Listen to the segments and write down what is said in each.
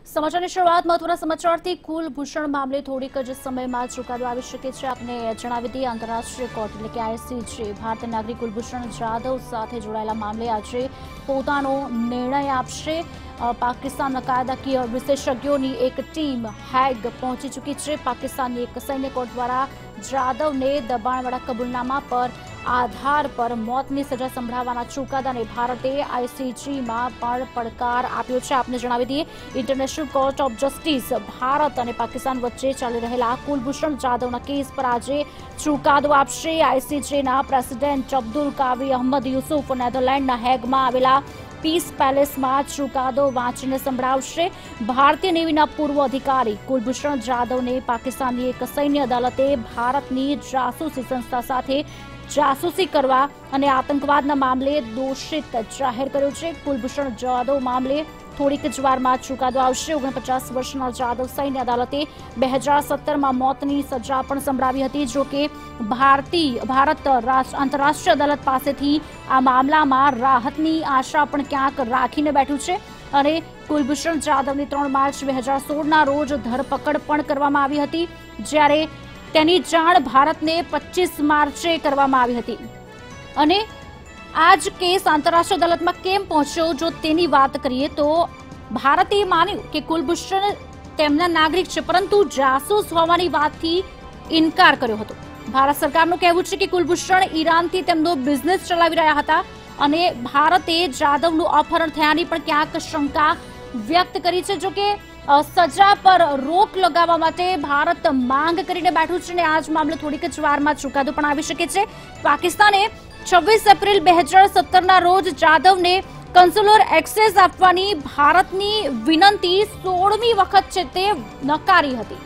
સમાચારની શરૂઆત મહત્વના સમાચારથી કુલભૂષણ મામલે થોડીક જ સમયમાં ચુકાદો આવી શકે છે। આપને જણાવી દઈએ, આંતરરાષ્ટ્રીય કોર્ટ એટલે કે આઈસીજે ભારતીય નાગરિક કુલભૂષણ જાધવ સાથે જોડાયેલા મામલે આજે પોતાનો નિર્ણય આપશે। પાકિસ્તાનના કાયદાકીય વિશેષજ્ઞોની એક ટીમ હેગ પહોંચી ચૂકી છે। પાકિસ્તાનની એક સૈન્ય કોર્ટ દ્વારા જાધવને દબાણવાળા કબૂલનામા પર આધાર પર મોતની સજા સંભળાવવાના ચુકાદાને ભારતે આઈસીજેમાં પણ પડકાર આપ્યો છે। આપને જણાવી દઈએ, International Court of Justice Bharat અને પાકિસ્તાન વચ્ચે ચાલી રહેલા કુલભૂષણ જાધવના કેસ પર આજે ચુકાદો આપશે। આઈસીજેના president Abdul Qawi Ahmed Yusuf નેધરલેન્ડના હેગમાં આવેલા પીસ પેલેસમાં ચુકાદો વાંચીને સંભળાવશે। ભારતીય નેવીના પૂર્વ અધિકારી કુલભૂષણ જાધવને પાકિસ્તાનની એક સૈન્ય અદાલતે ભારતની જાસૂસી સંસ્થા સાથે જાસૂસી કરવા અને આતંકવાદના મામલે દોષિત જાહેર કર્યો છે। કુલભૂષણ જાધવ મામલે થોડીક જ વારમાં ચુકાદો આવશે। 49 વર્ષના જાધવ સૈન્ય અદાલતે 2017માં મોતની સજા પણ સંભળાવી હતી। જો કે ભારત આંતરરાષ્ટ્રીય અદાલત પાસેથી આ મામલામાં રાહતની આશા પણ ક્યાંક રાખીને બેઠું છે અને કુલભૂષણ જાધવની 3 માર્ચ 2016ના રોજ ધરપકડ પણ કરવામાં આવી હતી, જ્યારે તેની જાણ ભારતને 25 માર્ચે કરવામાં આવી હતી। અને આ જ કેસ આંતરરાષ્ટ્રીય અદાલતમાં કેમ પહોંચ્યો, જો તેની વાત કરીએ તો ભારતે માન્યું કે કુલભૂષણ તેમના નાગરિક છે, પરંતુ જાસૂસ હોવાની વાતથી ઇનકાર કર્યો હતો। ભારત સરકારનું કહેવું છે કે કુલભૂષણ ઈરાનથી તેમનો બિઝનેસ ચલાવી રહ્યા હતા અને ભારતે જાધવનું અપહરણ થયાની પણ ક્યાંક શંકા વ્યક્ત કરી છે। જો કે સજા પર રોક લગાવવા માટે ભારત માંગ કરીને બેઠું છે અને આ જ મામલે થોડીક જ વારમાં ચુકાદો પણ આવી શકે છે। પાકિસ્તાને 26 એપ્રિલ 2017ના રોજ જાધવને કન્સ્યુલર એક્સેસ આપવાની ભારતની વિનંતી 16મી વખત છે તે નકારી હતી।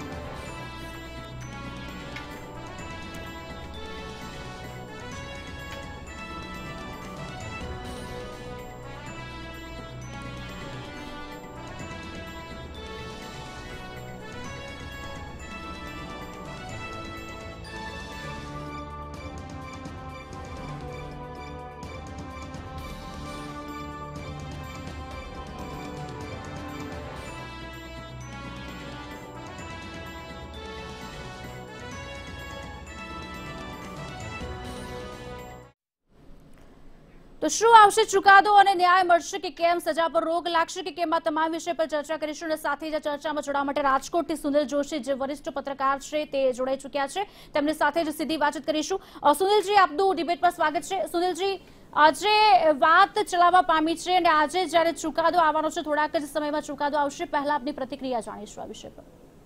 તો શું આવશે ચુકાદો અને ન્યાય મળશે કે કેમ, સજા પર રોક લાગશે કે કેમ, આ તમામ વિષય પર ચર્ચા કરીશું। અને સાથે જ ચર્ચામાં જોડાવા માટે રાજકોટથી સુનિલ જોશી, જે વરિષ્ઠ પત્રકાર છે, તે જોડાઈ ચૂક્યા છે। તેમની સાથે જ સીધી વાતચીત કરીશું। સુનિલજી, આપનું ડિબેટ પર સ્વાગત છે। સુનિલજી, આજે વાત ચલાવવા પામી છે અને આજે જ્યારે ચુકાદો આવવાનો છે, થોડાક જ સમયમાં ચુકાદો આવશે, પહેલા આપની પ્રતિક્રિયા જાણીશું આ વિષય પર।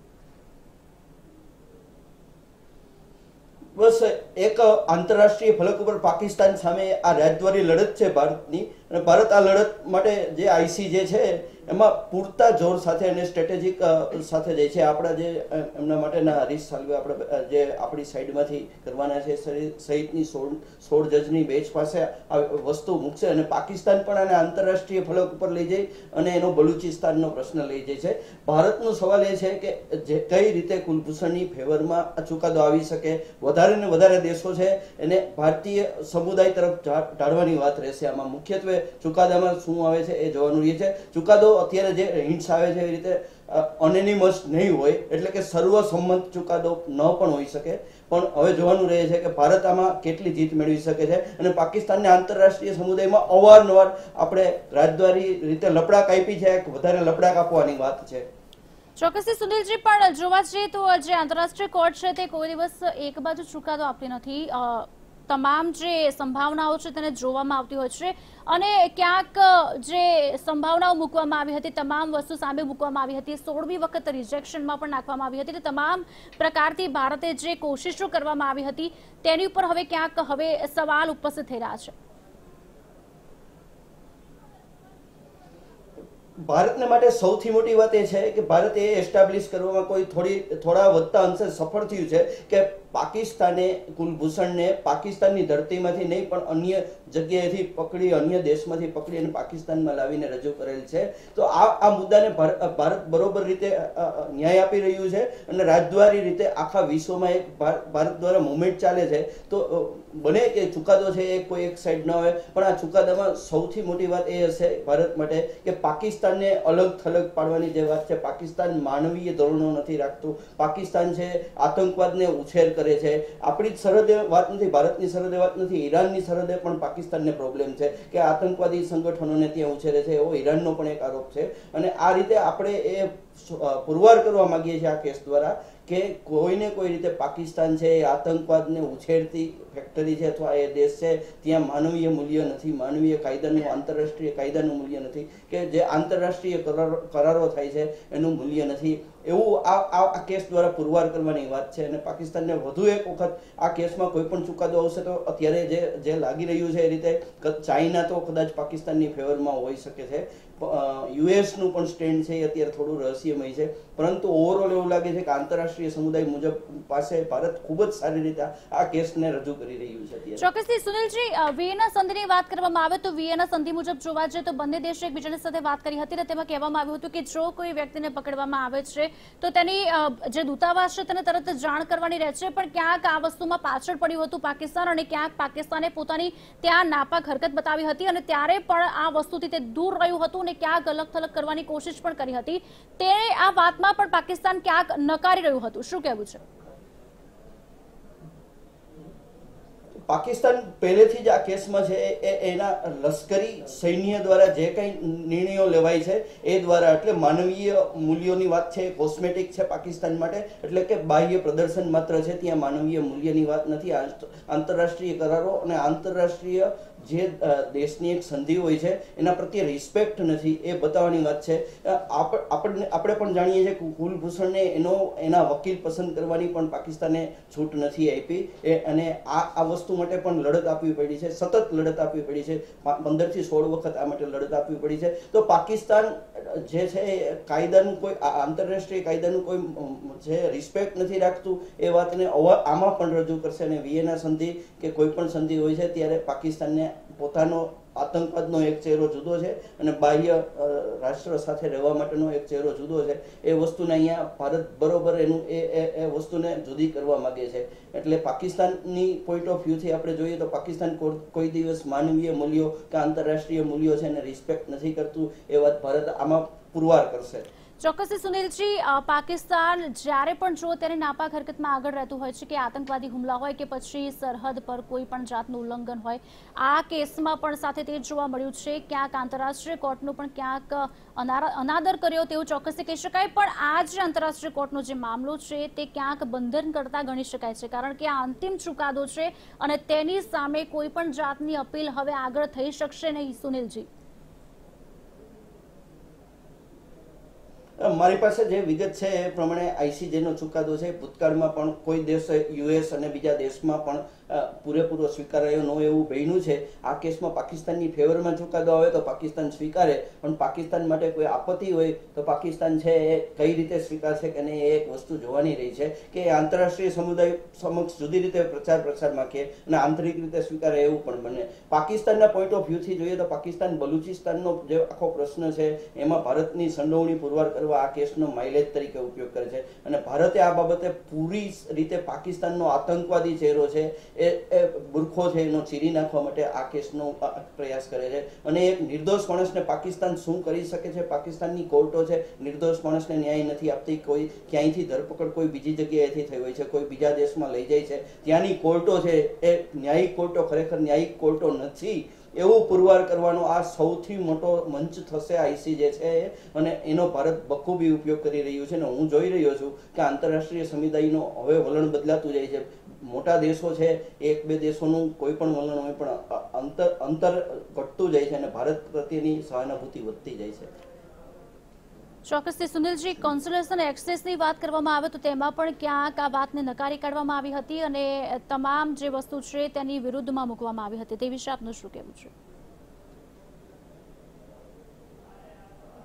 બસ એક આંતરરાષ્ટ્રીય ફલક ઉપર પાકિસ્તાન સામે આ રાજદ્વારી લડત છે ભારતની, અને ભારત આ લડત માટે જે આઈસીજે છે એમાં પૂરતા જોર સાથે અને સ્ટ્રેટેજિક સાથે જાય છે। આપણા જે એમના માટેના હરીશ સાલ્વે આપણે જે આપણી સાઈડમાંથી કરવાના છે સહિતની 16 જજની બેન્ચ પાસે આ વસ્તુ મૂકશે અને પાકિસ્તાન પણ આને આંતરરાષ્ટ્રીય ફલક ઉપર લઈ જાય અને એનો બલુચિસ્તાનનો પ્રશ્ન લઈ જાય છે। ભારતનો સવાલ એ છે કે જે કઈ રીતે કુલભૂષણની ફેવરમાં આ ચુકાદો આવી શકે। વધારે ને વધારે દેશો છે એને ભારતીય સમુદાય તરફ ઢાળવાની વાત રહેશે। આમાં મુખ્યત્વે ચુકાદામાં શું આવે છે એ જોવાનું રહે છે। ચુકાદો અત્યારે જે હિન્ટ્સ આવે છે એ રીતે અનોનિમસ નહીં હોય, એટલે કે સર્વસંમત ચુકાદો ન પણ હોઈ શકે, પણ હવે જોવાનું રહે છે કે ભારત આમાં કેટલી જીત મેળવી શકે છે। અને પાકિસ્તાનને આંતરરાષ્ટ્રીય સમુદાયમાં અવારનવાર આપણે રાજદ્વારી રીતે લપડાક આપી છે, વધારે લપડાક આપવાની વાત છે। ચોક્કસથી સુનિલજી, પણ જોવા જઈએ તો જે આંતરરાષ્ટ્રીય કોર્ટ છે તે કોઈ દિવસ એક બાજુ ચુકાદો આપતી નથી। તમામ જે સંભાવનાઓ છે તેને જોવામાં આવતી હોય છે અને ક્યાંક જે સંભાવનાઓ મૂકવામાં આવી હતી, તમામ વસ્તુ સામે મૂકવામાં આવી હતી, 16મી વખત રિજેક્શનમાં પણ નાખવામાં આવી હતી। તમામ પ્રકારથી ભારતે જે કોશિશો કરવામાં આવી હતી તેની ઉપર હવે ક્યાંક હવે સવાલ ઉપસ્થિત થઈ રહ્યા છે। ભારતને માટે સૌથી મોટી વાત એ છે કે ભારતે એ એસ્ટાબ્લિશ કરવામાં થોડા વધતા અંશે સફળ થયું છે કે પાકિસ્તાને કુલભૂષણને પાકિસ્તાનની ધરતીમાંથી નહીં પણ અન્ય જગ્યાએથી પકડી, અન્ય દેશમાંથી પકડી અને પાકિસ્તાનમાં લાવીને રજૂ કરેલ છે. તો આ મુદ્દાને ભારત બરોબર રીતે ન્યાય આપી રહ્યું છે અને રાજદ્વારી રીતે આખા વિશ્વમાં એક ભારત દ્વારા મુવમેન્ટ ચાલે છે. તો બને કે ચુકાદો છે એ કોઈ એક સાઈડ ન હોય, પણ આ ચુકાદામાં સૌથી મોટી વાત એ હશે ભારત માટે કે પાકિસ્તાનને અલગ થલગ પાડવાની જે વાત છે, પાકિસ્તાન માનવીય ધોરણો નથી રાખતું, પાકિસ્તાન છે આતંકવાદને ઉછેર કરે છે. આપણી જ સરહદે વાત નથી, ભારતની સરહદે વાત નથી, ઈરાનની સરહદે પણ પાકિસ્તાનને પ્રોબ્લેમ છે કે આતંકવાદી સંગઠનોને ત્યાં ઉછેરે છે, એવો ઈરાનનો પણ એક આરોપ છે. અને આ રીતે આપણે એ પુરવાર કરવા માંગીએ છીએ આ કેસ દ્વારા કે કોઈને કોઈ રીતે પાકિસ્તાન છે એ આતંકવાદને ઉછેરતી ફેક્ટરી છે અથવા એ દેશ છે ત્યાં માનવીય મૂલ્ય નથી, માનવીય કાયદાનું, આંતરરાષ્ટ્રીય કાયદાનું મૂલ્ય નથી, કે જે આંતરરાષ્ટ્રીય કરારો થાય છે એનું મૂલ્ય નથી. એવું આ કેસ દ્વારા પુરવાર કરવાની વાત છે. અને પાકિસ્તાનને વધુ એક વખત આ કેસમાં કોઈ પણ ચુકાદો આવશે તો અત્યારે જે લાગી રહ્યું છે એ રીતે ચાઇના તો કદાચ પાકિસ્તાનની ફેવરમાં હોઈ શકે છે, યુએસનું પણ સ્ટેન્ડ છે એ અત્યારે થોડું રહસ્યમય છે, પરંતુ ઓવરઓલ એવું લાગે છે કે આંતરરાષ્ટ્રીય સમુદાય મુજબ પાસે ભારત ખૂબ જ સારી રીતે આ કેસને રજૂ કરી રહ્યું છે. ચોક્કસથી સુનિલજી, વિયેના સંધિની વાત કરવામાં આવે તો વિયેના સંધિ મુજબ જોવા જઈએ તો બંને દેશે એકબીજાની સાથે વાત કરી હતી અને તેમાં કહેવામાં આવ્યું હતું કે જો કોઈ વ્યક્તિને પકડવામાં આવે છે તો તેની જે દૂતાવાસ છે તેને તરત જાણ કરવાની રહે છે. પણ ક્યાંક આ વસ્તુમાં પાછળ પડ્યું હતું પાકિસ્તાન અને ક્યાંક પાકિસ્તાને પોતાની ત્યાં નાપાક હરકત બતાવી હતી અને ત્યારે પણ આ વસ્તુથી તે દૂર રહ્યું હતું અને ક્યાંક અલગ થલગ કરવાની કોશિશ પણ કરી હતી. તે આ વાતમાં પણ પાકિસ્તાન ક્યાંક નકારી રહ્યું હતું. શું કહેવું છે? પાકિસ્તાન પહેલેથી જ આ કેસમાં છે એના લશ્કરી સૈન્ય દ્વારા જે કંઈ નિર્ણયો લેવાય છે એ દ્વારા, એટલે માનવીય મૂલ્યોની વાત છે, કોસ્મેટિક છે પાકિસ્તાન માટે, એટલે કે બાહ્ય પ્રદર્શન માત્ર છે, ત્યાં માનવીય મૂલ્યની વાત નથી. આંતરરાષ્ટ્રીય કરારો અને આંતરરાષ્ટ્રીય જે દેશની એક સંધિ હોય છે એના પ્રત્યે રિસ્પેક્ટ નથી એ બતાવવાની વાત છે. આપણે પણ જાણીએ છીએ કે કુલભૂષણને એના વકીલ પસંદ કરવાની પણ પાકિસ્તાને છૂટ નથી આપી અને આ વસ્તુ માટે પણ લડત આપવી પડી છે, સતત લડત આપવી પડી છે, 15 થી 16 વખત આ માટે લડત આપવી પડી છે. તો પાકિસ્તાન જે છે એ કાયદાનું કોઈ આંતરરાષ્ટ્રીય કાયદાનું કોઈ જે રિસ્પેક્ટ નથી રાખતું એ વાતને આમાં પણ રજૂ કરશે. અને વિયેના સંધિ કે કોઈ પણ સંધિ હોય છે ત્યારે પાકિસ્તાનને પોતાનો આતંકવાદનો એક ચહેરો જુદો છે અને બાહ્ય રાષ્ટ્ર સાથે રહેવા માટેનો એક ચહેરો જુદો છે. એ વસ્તુને અહીંયા ભારત બરોબર એનું એ વસ્તુને જુદી કરવા માંગે છે. એટલે પાકિસ્તાનની પોઈન્ટ ઓફ વ્યૂથી આપણે જોઈએ તો પાકિસ્તાન કોઈ દિવસ માનવીય મૂલ્યો કે આંતરરાષ્ટ્રીય મૂલ્યો છે એને રિસ્પેક્ટ નથી કરતું. એ વાત ભારત આમાં પુરવાર કરશે. ચોક્કસથી સુનિલજી, પાકિસ્તાન જ્યારે પણ જો તેની નાપાક હરકતમાં આગળ રહેતું હોય છે કે આતંકવાદી હુમલા હોય કે પછી સરહદ પર કોઈ પણ જાતનું ઉલ્લંઘન હોય, આ કેસમાં પણ સાથે તે જોવા મળ્યું છે. ક્યાંક આંતરરાષ્ટ્રીય કોર્ટનો પણ ક્યાંક અનાદર કર્યો તેવું ચોક્કસથી કહી શકાય. પણ આ જે આંતરરાષ્ટ્રીય કોર્ટનો જે મામલો છે તે ક્યાંક બંધન કરતા ગણી શકાય છે, કારણ કે આ અંતિમ ચુકાદો છે અને તેની સામે કોઈ પણ જાતની અપીલ હવે આગળ થઈ શકશે નહીં. સુનિલજી, મારી પાસે જે વિગત છે એ પ્રમાણે આઈસીજેનો ચુકાદો છે ભૂતકાળમાં પણ કોઈ દેશ, યુએસ અને બીજા દેશમાં પણ પૂરેપૂરો સ્વીકારાયો ન એવું બન્યું છે. આ કેસમાં પાકિસ્તાનની ફેવરમાં ચુકાદો આવે તો પાકિસ્તાન સ્વીકારે, પણ પાકિસ્તાન માટે કોઈ આપત્તિ હોય તો પાકિસ્તાન છે એ કઈ રીતે સ્વીકારશે કે નહીં એ એક વસ્તુ જોવાની રહી છે કે આંતરરાષ્ટ્રીય સમુદાય સમક્ષ જુદી રીતે પ્રચારમાં કે અને આંતરિક રીતે સ્વીકારે એવું પણ બને. પાકિસ્તાનના પોઈન્ટ ઓફ વ્યૂથી જોઈએ તો પાકિસ્તાન બલુચિસ્તાનનો જે આખો પ્રશ્ન છે એમાં ભારતની સંડોવણી પુરવાર કરવા આ કેસનો માઇલેજ તરીકે ઉપયોગ કરે છે અને ભારતે આ બાબતે પૂરી રીતે પાકિસ્તાનનો આતંકવાદી ચહેરો છે એ બુરખો છે એનો ચીરી નાખવા માટે આ કેસનો પ્રયાસ કરે છે. અને એક નિર્દોષ માણસને પાકિસ્તાન શું કરી શકે છે? પાકિસ્તાનની કોર્ટો છે નિર્દોષ માણસને ન્યાય નથી આપતી. કોઈ ક્યાંયથી ધરપકડ કોઈ બીજી જગ્યાએથી થઈ હોય છે, કોઈ બીજા દેશમાં લઈ જાય છે, ત્યાંની કોર્ટો છે એ ન્યાયિક કોર્ટો ખરેખર ન્યાયિક કોર્ટો નથી એવું પુરવાર કરવાનો આ સૌથી મોટો મંચ થશે આઈસીજે છે અને એનો ભારત બખૂબી ઉપયોગ કરી રહ્યું છે. અને હું જોઈ રહ્યો છું કે આંતરરાષ્ટ્રીય સમુદાયનો હવે વલણ બદલાતું જાય છે. મોટા દેશો છે, એક બે દેશોનું કોઈ પણ વલણ હોય પણ અંતર ઘટતું જાય છે અને ભારત પ્રત્યેની સહાનુભૂતિ વધતી જાય છે. ચોક્કસથી સુનિલજી, કોન્સ્યુલેશન એક્સેસની વાત કરવામાં આવે તો તેમાં પણ ક્યાંક આ વાતને નકારી કાઢવામાં આવી હતી અને તમામ જે વસ્તુ છે તેની વિરુદ્ધમાં મૂકવામાં આવી હતી. તે વિશે આપનું શું કહેવું છે?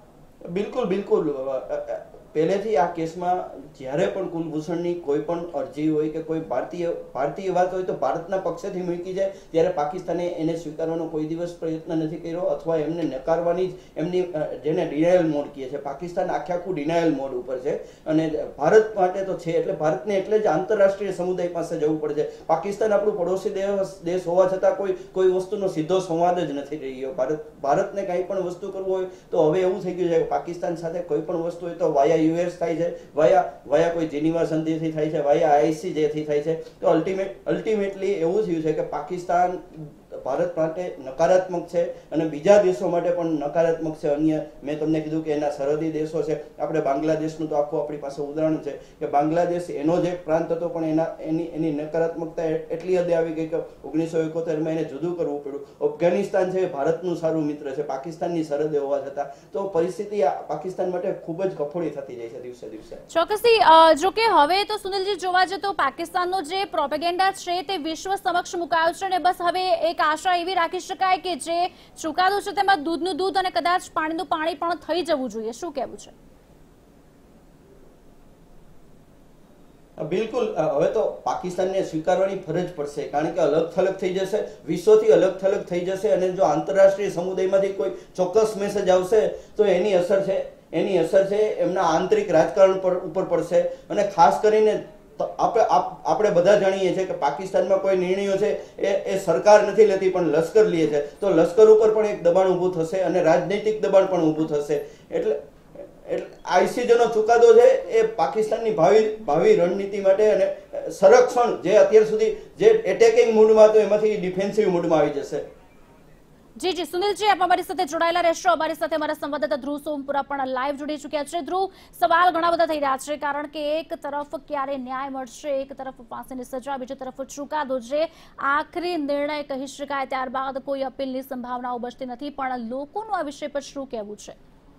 બિલકુલ બિલકુલ પહેલેથી આ કેસમાં જ્યારે પણ કુલભૂષણની કોઈ પણ અરજી હોય કે કોઈ ભારતીય વાત હોય તો ભારતના પક્ષેથી મૂકી જાય, ત્યારે પાકિસ્તાને એને સ્વીકારવાનો કોઈ દિવસ પ્રયત્ન નથી કર્યો અથવા એમને નકારવાની જ એમની જેને ડિનાયલ મોડ કહે છે, પાકિસ્તાન આખું ડિનાયલ મોડ ઉપર છે. અને ભારત માટે તો છે એટલે ભારતને એટલે જ આંતરરાષ્ટ્રીય સમુદાય પાસે જવું પડે છે. પાકિસ્તાન આપણું પડોશી દેશ હોવા છતાં કોઈ વસ્તુનો સીધો સંવાદ જ નથી રહ્યો. ભારતને કંઈ પણ વસ્તુ કરવું હોય તો હવે એવું થઈ ગયું છે કે પાકિસ્તાન સાથે કોઈ પણ વસ્તુ હોય તો વાયા યુએસ થાય છે, વાયા કોઈ જેનીવા સંધિથી થાય છે, વાયા આઈસીજેથી થાય છે. તો અલ્ટિમેટલી એવું થયું છે કે પાકિસ્તાન ભારત માટે નકારાત્મક છે અને બીજા દેશો માટે પણ નકારાત્મક છે. અન્ય મેં તમને કીધું કે એના સરહદી દેશો છે. આપણે બાંગ્લાદેશનું તો આખું આપણી પાસે ઉદાહરણ છે કે બાંગ્લાદેશ એનો જ એક પ્રાંત હતો પણ એની નકારાત્મકતા એટલી હદે આવી ગઈ કે 1971માં એને જુદું કરવું પડ્યું. અફઘાનિસ્તાન છે ભારતનું સારું મિત્ર છે પાકિસ્તાનની સરહદે હોવા છતાં. તો પરિસ્થિતિ પાકિસ્તાન માટે ખૂબ જ કફોડી થતી જાય છે દિવસે દિવસે. ચોક્કસથી જો કે હવે તો સુનિલજી જોવા જઈએ તો પાકિસ્તાનનો જે પ્રોપેગેન્ડા છે તે વિશ્વ સમક્ષ મુકાયો છે અને બસ હવે એક આશા એવી રાખી શકાય કે જે ચુકાદો છે તેમાં દૂધનું દૂધ અને કદાચ પાણીનું પાણી પણ થઈ જવું જોઈએ. શું કહેવું છે? બિલકુલ હવે તો પાકિસ્તાનને સ્વીકારવાની ફરજ પડશે કારણ કે અલગ થલગ થઈ જશે, વિશ્વથી અલગ થલગ થઈ જશે અને જો આંતરરાષ્ટ્રીય સમુદાયમાંથી કોઈ ચોક્કસ મેસેજ આવશે તો એની અસર છે એમના આંતરિક રાજકારણ ઉપર પડશે. અને ખાસ કરીને આપણે બધા જાણીએ છીએ કે પાકિસ્તાનમાં કોઈ નિર્ણયો છે એ સરકાર નથી લેતી પણ લશ્કર લે છે. તો લશ્કર ઉપર પણ એક દબાણ ઊભું થશે અને રાજનૈતિક દબાણ પણ ઊભું થશે. એટલે આઈસીજેનો ચુકાદો છે એ પાકિસ્તાનની ભાવિ રણનીતિ માટે અને સંરક્ષણ જે અત્યાર સુધી જે એટેકિંગ મૂડમાં હતો એમાંથી ડિફેન્સિવ મૂડમાં આવી જશે. જી જી સુનિલજી, આપ અમારી સાથે જોડાયેલા રહેશો. અમારી સાથે અમારા સંવાદદાતા ધ્રુવ સોમપુરા પણ લાઈવ જોડી ચૂક્યા છે. ધ્રુવ, સવાલ ઘણા બધા થઈ રહ્યા છે કારણ કે એક તરફ ક્યારે ન્યાય મળશે, એક તરફ ફાંસીની સજા, બીજી તરફ ચુકાદો જે આખરી નિર્ણય કહી શકાય, ત્યારબાદ કોઈ અપીલની સંભાવનાઓ બચતી નથી. પણ લોકોનું આ વિષય પર શું કહેવું છે?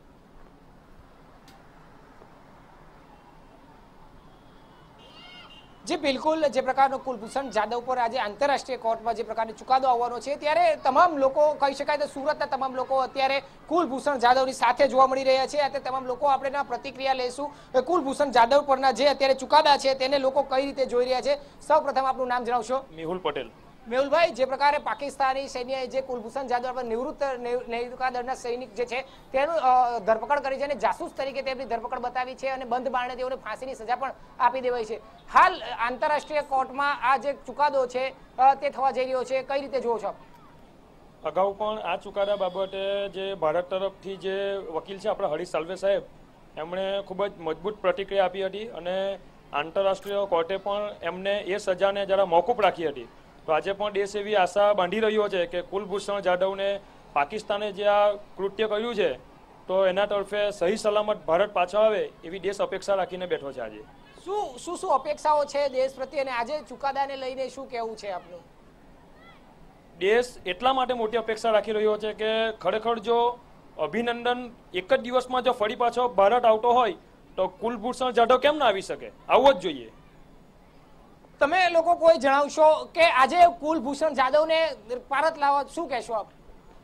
જે બિલકુલ જે પ્રકારનો કુલભૂષણ જાદવ પર આજે આંતરરાષ્ટ્રીય કોર્ટમાં જે પ્રકારનો ચુકાદો આવવાનો છે ત્યારે તમામ લોકો કહી શકાય તો સુરતના તમામ લોકો અત્યારે કુલભૂષણ જાદવની સાથે જોવા મળી રહ્યા છે. અત્યારે તમામ લોકો આપણે પ્રતિક્રિયા લઈશું. કુલભૂષણ જાદવ પરના જે અત્યારે ચુકાદા છે તેને લોકો કઈ રીતે જોઈ રહ્યા છે. સૌપ્રથમ આપનું નામ જણાવશો? મેહુલ પટેલ. મેહુલભાઈ, જે પ્રકારે પાકિસ્તાની સૈન્યએ જે કુલભૂષણ જાદવ પર નિવૃત્ત નૌકાદળના સૈનિક જે છે તેનું ધરપકડ કરી છે અને જાસૂસ તરીકે તેમની ધરપકડ બતાવી છે અને બંધ બારણે તેઓને ફાંસીની સજા પણ આપી દેવાઈ છે. હાલ આંતરરાષ્ટ્રીય કોર્ટમાં આ જે ચુકાદો છે તે થવા જઈ રહ્યો છે, કઈ રીતે જોવો છો? અગાઉ પણ આ ચુકાદા બાબતે જે ભારત તરફથી જે વકીલ છે આપણા હરીશ સાલ્વે સાહેબ, એમણે ખૂબ જ મજબૂત પ્રતિક્રિયા આપી હતી અને આંતરરાષ્ટ્રીય કોર્ટે પણ એમને એ સજાને જરા મોકૂફ રાખી હતી. તો આજે પણ દેશ એવી આશા બાંધી રહ્યો છે કે કુલભૂષણ જાદવને પાકિસ્તાને જે આ કૃત્ય કર્યું છે તો એના તરફે સહી સલામત ભારત પાછો આવે એવી દેશ અપેક્ષા રાખીને બેઠો છે. આજે શું અપેક્ષાઓ છે દેશ પ્રત્યે અને આજે ચુકાદાને લઈને શું કહેવું છે આપનું? દેશ એટલા માટે મોટી અપેક્ષા રાખી રહ્યો છે કે ખરેખર જો અભિનંદન એક જ દિવસમાં જો ફરી પાછો ભારત આવતો હોય તો કુલભૂષણ જાદવ કેમ ના આવી શકે? આવવો જ જોઈએ. તમે લોકો કોઈ જણાવશો કે આજે કુલભૂષણ જાદવને ભારત લાવવા શું કહેશો આપ?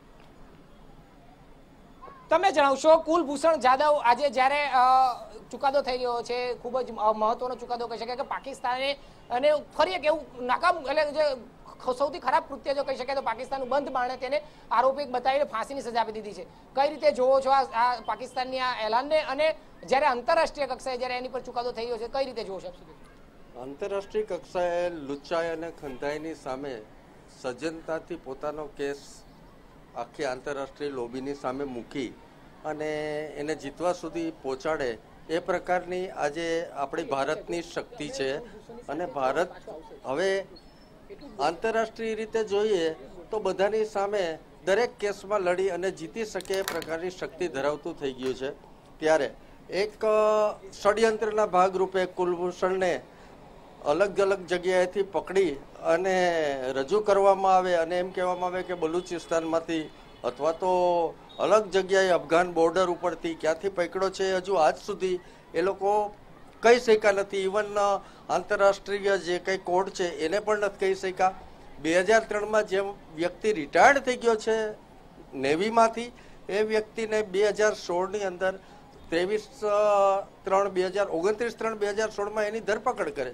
તમે જણાવશો કુલભૂષણ જાદવ આજે જ્યારે ચુકાદો થઈ રહ્યો છે, ખૂબ જ મહત્વનો ચુકાદો કહી શકાય કે પાકિસ્તાને અને ફરી એક એવું નાકામ એટલે જે સૌથી ખરાબ કૃત્ય જો કહી શકાય તો પાકિસ્તાનનું બંધ બારણે તેને આરોપી બતાવીને ફાંસીની સજા આપી દીધી છે. કઈ રીતે જોવો છો આ પાકિસ્તાનની આ એલાનને અને જ્યારે આંતરરાષ્ટ્રીય કક્ષાએ જ્યારે એની પર ચુકાદો થઈ રહ્યો છે કઈ રીતે જોવો છો? આંતરરાષ્ટ્રીય કક્ષાએ લુચ્ચાઈ અને ખંધાઈની સામે સજ્જનતાથી પોતાનો કેસ આખી આંતરરાષ્ટ્રીય લોબીની સામે મૂકી અને એને જીતવા સુધી પહોંચાડે એ પ્રકારની આજે આપણી ભારતની શક્તિ છે. અને ભારત હવે આંતરરાષ્ટ્રીય રીતે જોઈએ તો બધાની સામે દરેક કેસમાં લડી અને જીતી શકે એ પ્રકારની શક્તિ ધરાવતું થઈ ગયું છે. ત્યારે એક ષડયંત્રના ભાગરૂપે કુલભૂષણને અલગ અલગ જગ્યાએથી પકડી અને રજૂ કરવામાં આવે અને એમ કહેવામાં આવે કે બલુચિસ્તાનમાંથી અથવા તો અલગ જગ્યાએ અફઘાન બોર્ડર ઉપરથી ક્યાંથી પકડ્યો છે હજુ આજ સુધી એ લોકો કહી શક્યા નથી. ઇવન આંતરરાષ્ટ્રીય જે કંઈ કોર્ટ છે એને પણ નથી કહી શક્યા. 2003માં જે વ્યક્તિ રિટાયર્ડ થઈ ગયો છે નેવીમાંથી એ વ્યક્તિને 2016ની અંદર 29/3/2016 એની ધરપકડ કરે.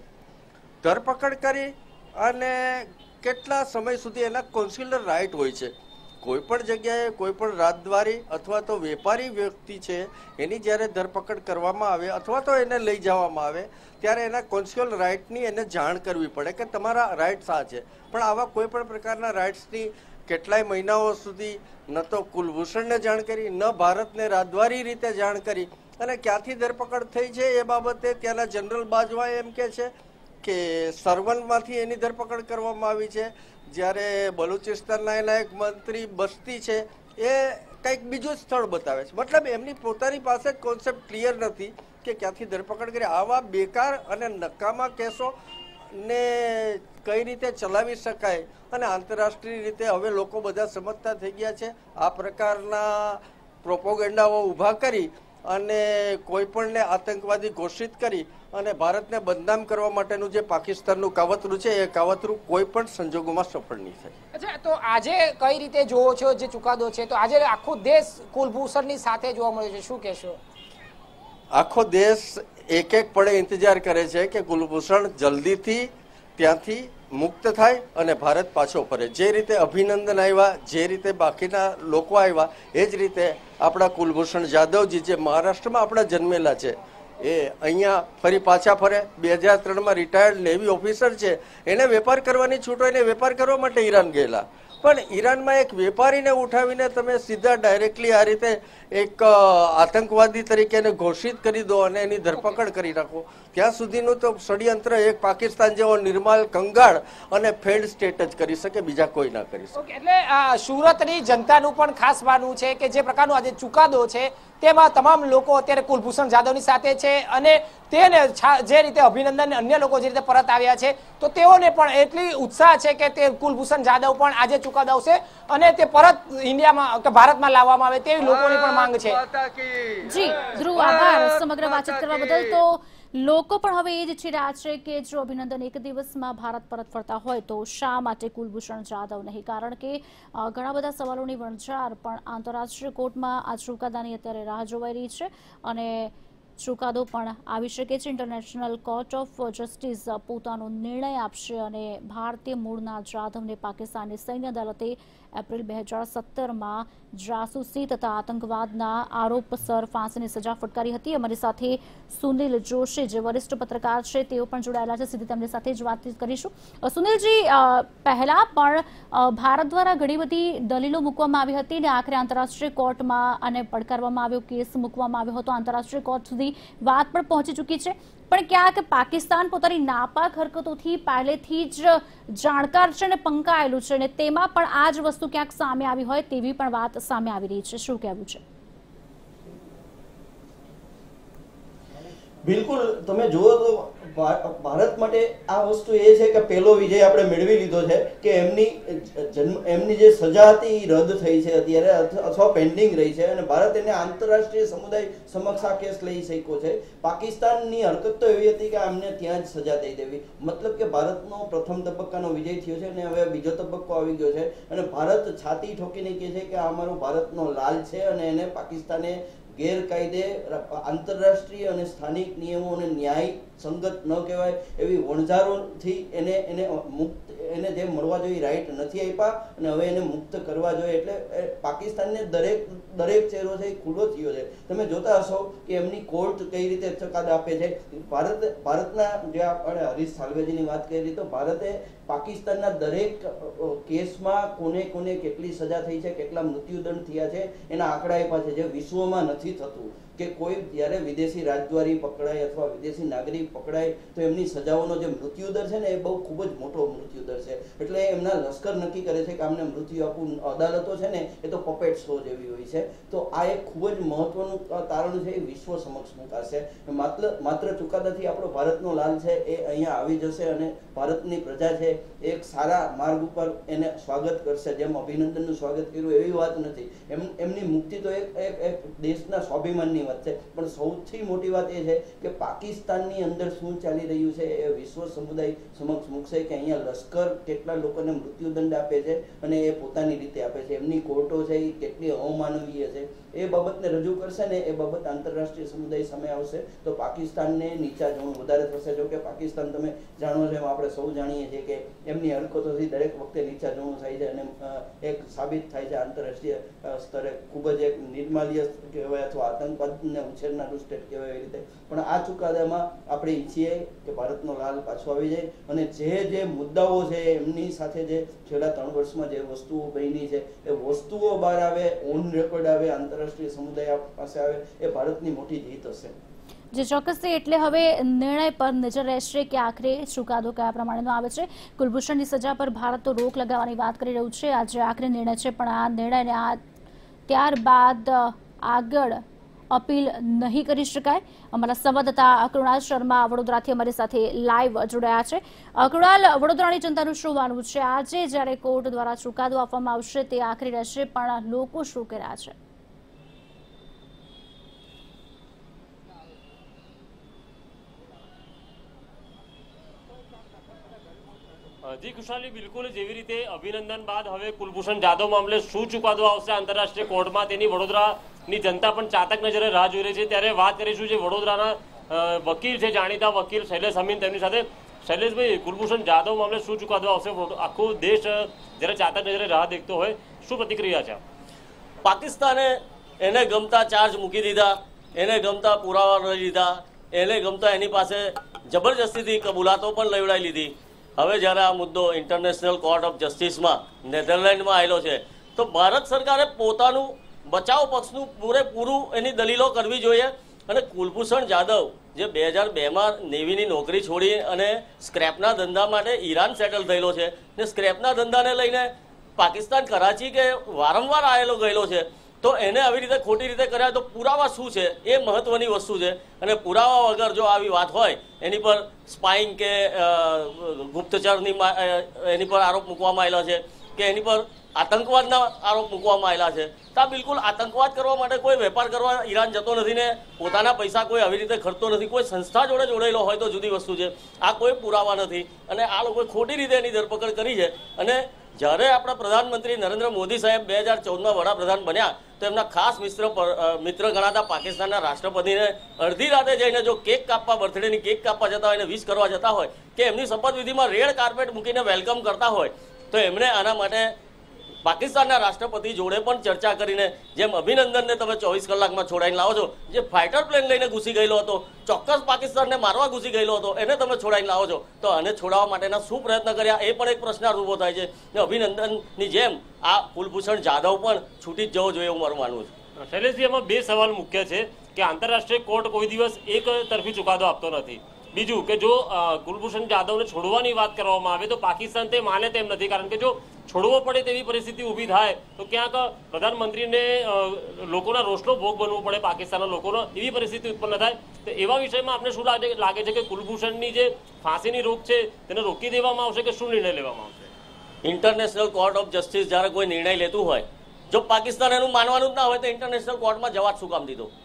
ધરપકડ કરી અને કેટલા સમય સુધી એના કોન્સ્યુલર રાઇટ હોય છે. કોઈ પણ જગ્યાએ કોઈ પણ રાજદ્વારી અથવા તો વેપારી વ્યક્તિ છે એની જ્યારે ધરપકડ કરવામાં આવે અથવા તો એને લઈ જવામાં આવે ત્યારે એના કોન્સ્યુલર રાઇટની એને જાણ કરવી પડે કે તમારા રાઇટ્સ આ છે. પણ આવા કોઈ પણ પ્રકારના રાઇટ્સની કેટલાય મહિનાઓ સુધી ન તો કુલભૂષણને જાણ કરી, ન ભારતને રાજદ્વારી રીતે જાણ કરી અને ક્યાંથી ધરપકડ થઈ છે એ બાબતે ત્યાંના જનરલ બાજવા એમ કે છે કે સરવનમાંથી એની ધરપકડ કરવામાં આવી છે, જ્યારે બલુચિસ્તાનના એના એક મંત્રી બસ્તી છે એ કંઈક બીજું સ્થળ બતાવે છે. મતલબ એમની પોતાની પાસે જ કોન્સેપ્ટ ક્લિયર નથી કે ક્યાંથી ધરપકડ કરી. આવા બેકાર અને નકામા કેસો ને કઈ રીતે ચલાવી શકાય અને આંતરરાષ્ટ્રીય રીતે હવે લોકો બધા સમજતા થઈ ગયા છે. આ પ્રકારના પ્રોપોગેન્ડાઓ ઊભા કરી અને કોઈ પણને આતંકવાદી ઘોષિત કરી અને ભારતને બદનામ કરવા માટેનું જે પાકિસ્તાનનું કાવતરું છે એ કાવતરું કોઈ પણ સંજોગોમાં સફળ નહીં થાય. અચ્છા, તો આજે કઈ રીતે જોવો છો જે ચુકાદો છે? તો આજે આખો દેશ કુલભૂષણની સાથે જોવા મળ્યો છે, શું કહેશો? આખો દેશ એક પળે ઇંતજાર કરે છે કે કુલભૂષણ જલ્દીથી ત્યાંથી મુક્ત થાય અને ભારત પાછો ફરે. જે રીતે અભિનંદન આવ્યા, જે રીતે બાકીના લોકો આવ્યા, એ જ રીતે આપણા કુલભૂષણ જાદવજી જે મહારાષ્ટ્રમાં આપણા જન્મેલા છે એ અહીંયા ફરી પાછા ફરે. 2003માં રિટાયર્ડ નેવી ઓફિસર છે, એને વેપાર કરવાની છૂટ હોય ને વેપાર કરવા માટે ઈરાન ગયેલા. પણ ઈરાનમાં એક વેપારીને ઉઠાવીને તમે સીધા ડાયરેક્ટલી આ રીતે એક આતંકવાદી તરીકે એને ઘોષિત કરી દો અને એની ધરપકડ કરી રાખો, ત્યાં સુધીનું તો ષડયંત્ર એક પાકિસ્તાન જેવો નિર્માલ, કંગાળ અને ફેલ્ડ સ્ટેટ જ કરી શકે, બીજા કોઈ ના કરી શકે. એટલે સુરતની જનતાનું પણ ખાસ માનવું છે કે જે પ્રકારનો આજે ચુકાદો છે તેમાં તમામ લોકો અત્યારે કુલભૂષણ જાદવની સાથે છે અને તેને જે રીતે અભિનંદન અન્ય લોકો જે રીતે પરત આવ્યા છે તો તેઓને પણ એટલી ઉત્સાહ છે કે તે કુલભૂષણ જાદવ પણ આજે ચુકાદો આવશે અને તે પરત ઇન્ડિયામાં કે ભારતમાં લાવવામાં આવે તેવી લોકોની પણ માંગ છે. જી ધ્રુવ, આભાર સમગ્ર વાતચીત કરવા બદલ. તો લોકો પણ હવે એ જ ઈચ્છી રહ્યા છે કે જો અભિનંદન એક દિવસમાં ભારત પરત ફરતા હોય તો શા માટે કુલભૂષણ જાદવ નહીં? કારણ કે ઘણા બધા સવાલોની વણઝાર પણ આંતરરાષ્ટ્રીય કોર્ટમાં આ ચુકાદાની અત્યારે રાહ જોવાઈ રહી છે અને ચુકાદો પણ આવી શકે છે. ઇન્ટરનેશનલ કોર્ટ ઓફ જસ્ટિસ પોતાનો નિર્ણય આપશે અને ભારતીય મૂળના જાધવને પાકિસ્તાનની સૈન્ય અદાલતે એપ્રિલ 2017માં જાસૂસી તથા આતંકવાદના આરોપસર ફાંસીની સજા ફટકારી હતી. અમારી સાથે સુનિલ જોશી જે વરિષ્ઠ પત્રકાર છે તેઓ પણ જોડાયેલા છે, સીધી તેમની સાથે જ વાતચીત કરીશું. સુનિલજી, પહેલા પણ ભારત દ્વારા ઘણી બધી દલીલો મૂકવામાં આવી હતી અને આખરે આંતરરાષ્ટ્રીય કોર્ટમાં અને પડકારવામાં આવ્યો, કેસ મૂકવામાં આવ્યો હતો, આંતરરાષ્ટ્રીય કોર્ટ સુધી વાત પણ પહોંચી ચૂકી છે. પણ ક્યાંક પાકિસ્તાન પોતાની નાપાક હરકતોથી પહેલેથી જ જાણકાર છે અને પંકાયેલું છે અને તેમાં પણ આ જ વસ્તુ ક્યાંક સામે આવી હોય તેવી પણ વાત સામે આવી રહી છે. શું કહેવું છે? બિલકુલ, તમે જુઓ તો ભારત માટે આ વસ્તુ એ છે કે પહેલો વિજય આપણે મેળવી લીધો છે કે એમની જે સજા હતી એ રદ થઈ છે અત્યારે અથવા પેન્ડિંગ રહી છે અને ભારત એને આંતરરાષ્ટ્રીય સમુદાય સમક્ષ આ કેસ લઈ શક્યો છે. પાકિસ્તાનની હરકત તો એવી હતી કે અમને ત્યાં જ સજા દઈ દેવી. મતલબ કે ભારતનો પ્રથમ તબક્કાનો વિજય થયો છે અને હવે બીજો તબક્કો આવી ગયો છે અને ભારત છાતી ઠોકીને કહે છે કે આ અમારો ભારતનો લાલ છે અને એને પાકિસ્તાને ગેરકાયદે આંતરરાષ્ટ્રીય અને સ્થાનિક નિયમો અને ન્યાય સંગત ન કહેવાય એવી વણઝારોથી એને મુક્ત એને જે મળવા જોઈએ રાઈટ નથી આપ્યા અને હવે એને મુક્ત કરવા જોઈએ. એટલે પાકિસ્તાનને દરેક ચહેરો છે એ ખુલ્લો થયો છે. તમે જોતા હશો કે એમની કોર્ટ કઈ રીતે ચુકાદા આપે છે. ભારતના જે આપણે હરીશ સાલ્વેજીની વાત કરી તો ભારતે પાકિસ્તાનના દરેક કેસમાં કોને કેટલી સજા થઈ છે, કેટલા મૃત્યુદંડ થયા છે એના આંકડા આપ્યા છે, જે વિશ્વમાં નથી થતું. કે કોઈ જ્યારે વિદેશી રાજદ્વારી પકડાય અથવા વિદેશી નાગરિક પકડાય તો એમની સજાઓનો જે મૃત્યુદર છે ને એ બહુ ખૂબ જ મોટો મૃત્યુદર છે. એટલે એમના લશ્કર નક્કી કરે છે કે આમને મૃત્યુ આપવું. અદાલતો છે ને એ તો પપેટ શો જેવી હોય છે. તો આ એક ખૂબ જ મહત્વનું તારણ છે, એ વિશ્વ સમક્ષ મુકાશે. માત્ર ચુકાદાથી આપણો ભારતનો લાલ છે એ અહીંયા આવી જશે અને ભારતની પ્રજા છે એક સારા માર્ગ ઉપર એને સ્વાગત કરશે. જેમ અભિનંદનનું સ્વાગત કર્યું એવી વાત નથી. એમની મુક્તિ તો એક દેશના સ્વાભિમાનની આગળની વાત છે, પણ સૌથી મોટી વાત એ છે કે પાકિસ્તાનની અંદર શું ચાલી રહ્યું છે એ વિશ્વ સમુદાય સમક્ષ મૂકશે કે અહીંયા લશ્કર કેટલા લોકોને મૃત્યુદંડ આપે છે અને એ પોતાની રીતે આપે છે, એમની કોર્ટો છે એ કેટલી અમાનવીય છે, એ બાબતને રજૂ કરશે ને એ બાબત આંતરરાષ્ટ્રીય સમુદાય સામે આવશે તો પાકિસ્તાનને નીચા જવું વધારે થશે. જો કે પાકિસ્તાન તમે જાણો છો એમ આપણે સૌ જાણીએ છીએ કે એમની હરકતોથી દરેક વખતે નીચા જવું થાય છે અને એક સાબિત થાય છે આંતરરાષ્ટ્રીય સ્તરે ખૂબ જ એક નિર્માલ્ય કહેવાય અથવા આતંકવાદને ઉછેરનારું સ્ટેટ કહેવાય એ રીતે. પણ આ ચુકાદામાં આપણે ઈચ્છીએ કે ભારતનો લાલ પાછો આવી જાય અને જે મુદ્દાઓ છે એમની સાથે જે છેલ્લા 3 વર્ષમાં જે વસ્તુઓ બની છે એ વસ્તુઓ બહાર આવે, ઓન રેકોર્ડ આવે, આંતરરાષ્ટ્રીય સમુદાય પાસે આવે, એ ભારતની મોટી જીત હશે. જે ચોક્કસથી એટલે હવે નિર્ણય પર નજર રહેશે કે આખરે ચુકાદો કયા પ્રમાણેનો આવે છે. કુલભૂષણની સજા પર ભારત તો રોક લગાવવાની વાત કરી રહ્યું છે. આજે આખરે નિર્ણય છે, પણ આ નિર્ણયને ત્યારબાદ આગળ અપીલ નહીં કરી શકાય. અમારા સંવાદદાતા કૃણાલ શર્મા વડોદરાથી અમારી સાથે લાઈવ જોડાયા છે. કૃણાલ, વડોદરાની જનતાનું શું માનવું છે? આજે જ્યારે કોર્ટ દ્વારા ચુકાદો આપવામાં આવશે તે આખરી રહેશે, પણ લોકો શું કહી રહ્યા છે? જી ખુશાલી, બિલકુલ જેવી રીતે અભિનંદન બાદ હવે કુલભૂષણ જાદવ મામલે શું ચુકાદો આવશે આંતરરાષ્ટ્રીય કોર્ટમાં તેની વડોદરાની જનતા પણ ચાતક નજરે રાહ જોઈ રહી છે. ત્યારે વાત કરીશું જે વડોદરાના વકીલ છે, જાણીતા વકીલ શૈલેષ અમીન, તેમની સાથે. શૈલેષભાઈ, કુલભૂષણ જાદવ મામલે શું ચુકાદો આવશે? આખો દેશ જ્યારે ચાતક નજરે રાહ દેખતો હોય, શું પ્રતિક્રિયા છે? પાકિસ્તાને એને ગમતા ચાર્જ મૂકી દીધા, એને ગમતા પુરાવા લઈ લીધા, એને ગમતા એની પાસે જબરજસ્તીથી કબૂલાતો પણ લેવડાવી લીધી. હવે જ્યારે આ મુદ્દો ઇન્ટરનેશનલ કોર્ટ ઓફ જસ્ટિસમાં નેધરલેન્ડમાં આવેલો છે તો ભારત સરકારે પોતાનું બચાવ પક્ષનું પૂરેપૂરું એની દલીલો કરવી જોઈએ. અને કુલભૂષણ જાદવ જે 2002માં નેવીની નોકરી છોડી અને સ્ક્રેપના ધંધા માટે ઈરાન સેટલ થયેલો છે ને સ્ક્રેપના ધંધાને લઈને પાકિસ્તાન કરાચી કે વારંવાર આવેલો ગયેલો છે, તો એને આવી રીતે ખોટી રીતે કર્યા તો પુરાવા શું છે એ મહત્વની વસ્તુ છે. અને પુરાવા વગર જો આવી વાત હોય, એની પર સ્પાઇંગ કે ગુપ્તચરની એની પર આરોપ મૂકવામાં આવેલા છે કે એની પર આતંકવાદના આરોપ મૂકવામાં આવેલા છે, તો આ બિલકુલ આતંકવાદ કરવા માટે કોઈ વેપાર કરવા ઈરાન જતો નથી ને પોતાના પૈસા કોઈ આવી રીતે ખર્ચતો નથી. કોઈ સંસ્થા જોડે જોડાયેલો હોય તો જુદી વસ્તુ છે, આ કોઈ પુરાવા નથી અને આ લોકોએ ખોટી રીતે એની ધરપકડ કરી છે. અને જ્યારે આપણા પ્રધાનમંત્રી નરેન્દ્ર મોદી સાહેબ 2014માં વડાપ્રધાન બન્યા તો એમના ખાસ મિત્ર ગણાતા પાકિસ્તાનના રાષ્ટ્રપતિને અડધી રાતે જઈને જો કેક કાપવા, બર્થડેની કેક કાપવા જતા હોય, એને વિશ કરવા જતા હોય કે એમની શપથવિધિમાં રેડ કાર્પેટ મૂકીને વેલકમ કરતા હોય, તો એમણે આના માટે પાકિસ્તાનના રાષ્ટ્રપતિ જોડે પણ ચર્ચા કરીને, જેમ અભિનંદનને તમે 24 કલાકમાં છોડાઈને લાવો છો, જે ફાઇટર પ્લેન લઈને ઘૂસી ગયેલો હતો, ચોક્કસ પાકિસ્તાનને મારવા ઘૂસી ગયેલો હતો, એને તમે છોડાઈને લાવો છો, તો આને છોડાવવા માટેના શું પ્રયત્ન કર્યા એ પણ એક પ્રશ્નાર્થ ઊભો થાય છે. ને અભિનંદનની જેમ આ કુલભૂષણ જાદવ પણ છૂટી જ જવો જોઈએ એવું મારું માનવું છે. શૈલેષજી, એમાં બે સવાલ મુખ્ય છે કે આંતરરાષ્ટ્રીય કોર્ટ કોઈ દિવસ એક તરફી ચુકાદો આપતો નથી. બીજું કે જો કુલભૂષણ જાદવને છોડવાની વાત કરવામાં આવે તો પાકિસ્તાન તે માને તેમ નથી, કારણ કે જો છોડવો પડે તેવી પરિસ્થિતિ ઊભી થાય તો ક્યાંક પ્રધાનમંત્રીને લોકોના રોષનો ભોગ બનવો પડે, પાકિસ્તાનના લોકોનો, એવી પરિસ્થિતિ ઉત્પન્ન થાય. તો એવા વિષયમાં આપને શું લાગે છે કે કુલભૂષણની જે ફાંસીની રોક છે તેને રોકી દેવામાં આવશે કે શું નિર્ણય લેવામાં આવશે? ઇન્ટરનેશનલ કોર્ટ ઓફ જસ્ટિસ જ્યારે કોઈ નિર્ણય લેતું હોય, જો પાકિસ્તાન એનું માનવાનું જ ના હોય તો ઇન્ટરનેશનલ કોર્ટમાં જવા શું કામ દીધો?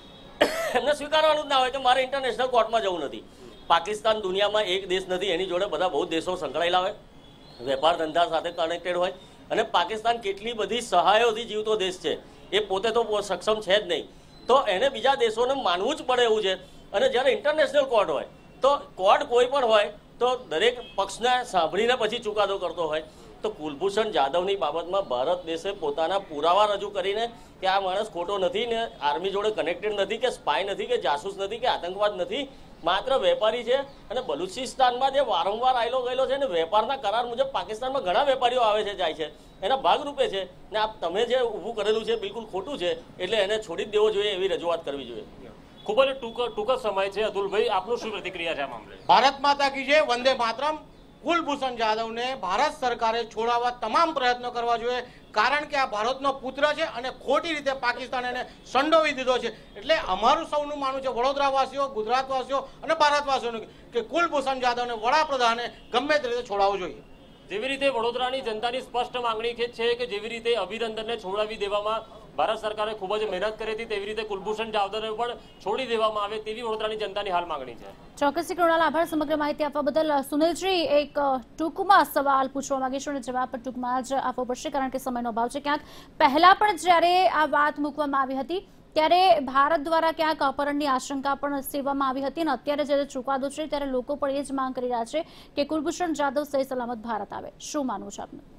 એમને સ્વીકારવાનું જ ના હોય કે મારે ઇન્ટરનેશનલ કોર્ટમાં જવું નથી. પાકિસ્તાન દુનિયામાં એક દેશ નથી, એની જોડે બધા બહુ દેશો સંકળાયેલા હોય, વેપાર ધંધા સાથે કનેક્ટેડ હોય, અને પાકિસ્તાન કેટલી બધી સહાયોથી જીવતો દેશ છે, એ પોતે તો સક્ષમ છે જ નહીં, તો એને બીજા દેશોને માનવું જ પડે એવું છે. અને જ્યારે ઇન્ટરનેશનલ કોર્ટ હોય તો કોર્ટ કોઈ પણ હોય તો દરેક પક્ષને સાંભળીને પછી ચુકાદો કરતો હોય. તો કુલભૂષણ જાદવની બાબતમાં ભારત દેશે પોતાના પુરાવા રજૂ કરીને કે આ માણસ ખોટો નથી ને આર્મી જોડે કનેક્ટેડ નથી કે સ્પાય નથી કે જાસૂસ નથી કે આતંકવાદ નથી, માત્ર વેપારી છે. અને બલુચિસ્તાનમાં જે વારંવાર આવેલો ગયેલો છે ને વેપારના કરાર મુજબ પાકિસ્તાનમાં ઘણા વેપારીઓ આવે છે, જાય છે, એના ભાગરૂપે છે ને આ તમે જે ઊભું કરેલું છે બિલકુલ ખોટું છે, એટલે એને છોડી જ દેવો જોઈએ, એવી રજૂઆત કરવી જોઈએ. ખૂબ જ ટૂંક સમય છે. અતુલભાઈ, આપનું શું પ્રતિક્રિયા છે આ મામલે? ભારત માતા કી જય, વંદે માતરમ. કુલભૂષણ જાદવને ભારત સરકારે છોડાવવા તમામ પ્રયત્નો કરવા જોઈએ, કારણ કે આ ભારતનો પુત્ર છે અને ખોટી રીતે પાકિસ્તાન એને સંડોવી દીધો છે. એટલે અમારું સૌનું માનવું છે, વડોદરાવાસીઓ, ગુજરાતવાસીઓ અને ભારતવાસીઓનું, કે કુલભૂષણ જાદવને વડાપ્રધાને ગમે તે રીતે છોડાવવું જોઈએ. જેવી રીતે વડોદરાની જનતાની સ્પષ્ટ માંગણી છે કે જેવી રીતે અભિનંદનને છોડાવી દેવામાં ભારત સરકારે ખૂબ જ મહેનત કરી હતી તેવી રીતે કુલભૂષણ જાદવને પણ છોડી દેવામાં આવે તેવી વડોદરાની જનતાની હાલ માંગણી છે. ચોક્કસથી કૃણાલ, આભાર સમગ્ર માહિતી આપવા બદલ. સુનિલજી, એક ટૂંકમાં સવાલ પૂછવા માંગીશું અને જવાબ પણ ટૂંકમાં જ આપવો પડશે કારણ કે સમયનો અભાવ છે. ક્યાંક પહેલા પણ જ્યારે આ વાત મૂકવામાં આવી હતી ત્યારે ભારત દ્વારા ક્યાંક અપહરણની આશંકા પણ સેવવામાં આવી હતી અને અત્યારે જ્યારે ચુકાદો છે ત્યારે લોકો પણ એ જ માંગ કરી રહ્યા છે કે કુલભૂષણ જાદવ સહી સલામત ભારત આવે. શું માનવું છે આપનું?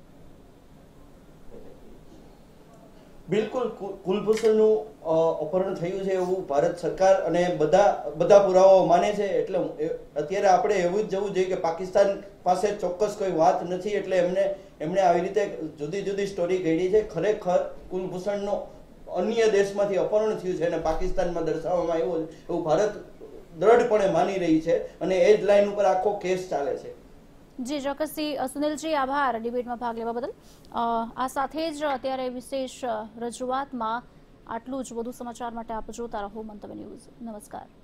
બિલકુલ, કુલભૂષણનું અપહરણ થયું છે એવું ભારત સરકાર અને બધા પુરાવાઓ માને છે. એટલે અત્યારે આપણે એવું જ જવું જોઈએ કે પાકિસ્તાન પાસે ચોક્કસ કોઈ વાત નથી એટલે એમણે આવી રીતે જુદી જુદી સ્ટોરી ઘડી છે. ખરેખર કુલભૂષણનો અન્ય દેશમાંથી અપહરણ થયું છે અને પાકિસ્તાનમાં દર્શાવવામાં આવ્યું છે એવું ભારત દ્રઢપણે માની રહી છે અને એ જ લાઈન ઉપર આખો કેસ ચાલે છે. જી ચોક્કસથી સુનિલજી, આભાર ડિબેટમાં ભાગ લેવા બદલ. આ સાથે જ અત્યારે વિશેષ રજૂઆતમાં આટલું જ. વધુ સમાચાર માટે આપ જોતા રહો મંતવ્ય ન્યૂઝ. નમસ્કાર.